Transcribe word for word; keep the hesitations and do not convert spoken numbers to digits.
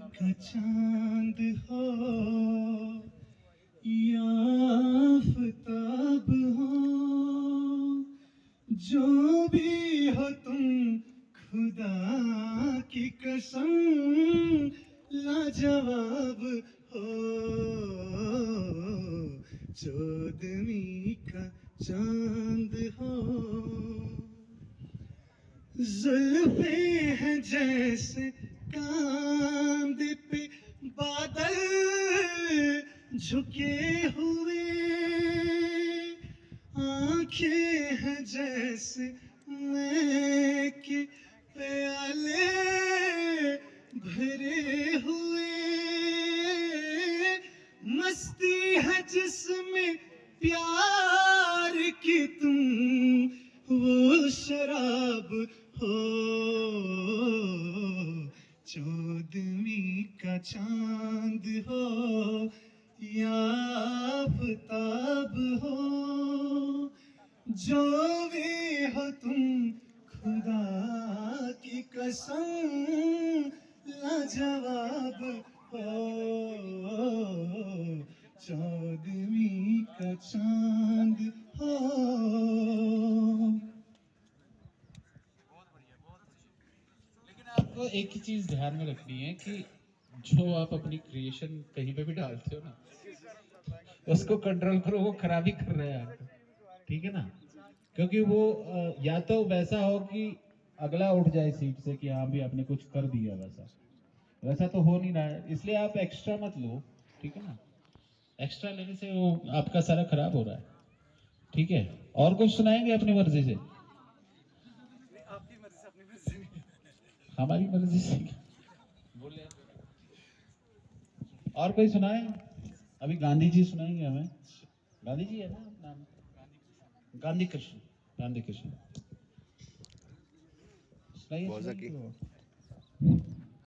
का चांद हो या आफताब हो, जो भी हो तुम खुदा की कसम लाजवाब हो। चौदहवीं का चांद हो, जुल्फे हैं जैसे कांधे पे बादल झुके हुए, आंखें हैं जैसे मैं के प्याले भरे हुए, मस्ती है जिसमें प्यार की तुम वो शराब हो। चौदहवीं का चांद हो या आफताब हो, जो भी हो तुम खुदा की कसम लाजवाब हो। चौदहवीं का चांद हो। आपको एक ही चीज ध्यान में रखनी है कि जो आप अपनी क्रिएशन कहीं पे भी डालते हो ना, उसको कंट्रोल करो, वो खराबी कर रहे हैं आपको, ठीक है ना? क्योंकि वो या तो वैसा हो कि अगला उठ जाए सीट से कि हाँ भी आपने कुछ कर दिया, वैसा वैसा तो हो नहीं रहा है, इसलिए आप एक्स्ट्रा मत लो, ठीक है ना? एक्स्ट्रा लेने से वो आपका सारा खराब हो रहा है, ठीक है? और कुछ सुनाएंगे अपनी मर्जी से? आपकी मर्जी से, अपनी मर्जी नहीं। हमारी मर्जी से बोले। और कोई सुनाए? अभी गांधी जी सुनाएंगे हमें। गांधी जी है ना नाम? गांधी कृष्ण। गांधी कृष्ण सुनाइए।